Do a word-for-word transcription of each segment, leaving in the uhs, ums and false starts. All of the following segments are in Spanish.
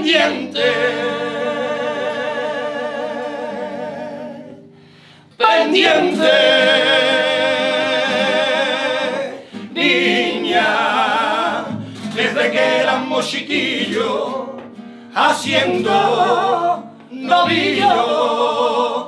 pendiente, pendiente, niña, desde que éramos chiquillos, haciendo novillo,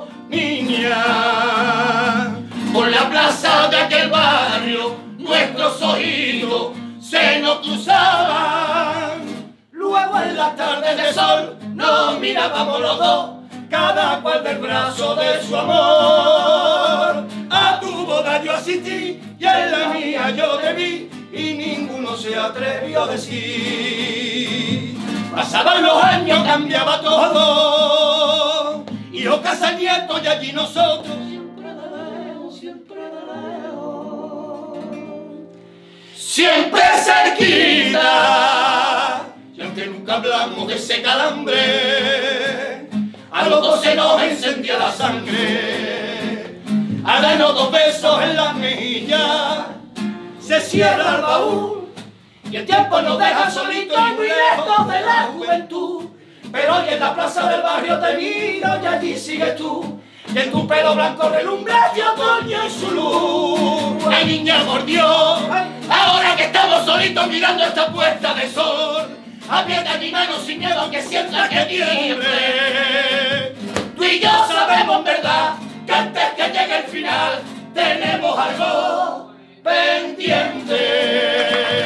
niña, por la plaza de aquel barrio, nuestros ojitos se nos cruzaban. Luego en las tardes de sol nos mirábamos los dos, cada cual del brazo de su amor. A tu boda yo asistí y en la mía yo te vi, y ninguno se atrevió a decir. Pasaban los años, cambiaba todo, y los casanietos y allí nosotros, siempre de lejos, siempre de lejos, siempre cerquita. Y aunque nunca hablamos de ese calambre, a los dos se nos encendía la sangre. A darnos dos besos en las mejillas, se cierra el baúl y el tiempo nos deja solitos y muy lejos de la juventud. Pero hoy en la plaza del barrio te miro y allí sigues tú, y en tu pelo blanco relumbra y otoño en su luz. Ay, niña, por Dios, ahora que estamos solitos mirando esta puesta de sol, aprieta mi mano sin miedo que sientas que tiemble. Tú y yo sabemos en verdad que antes que llegue el final tenemos algo pendiente.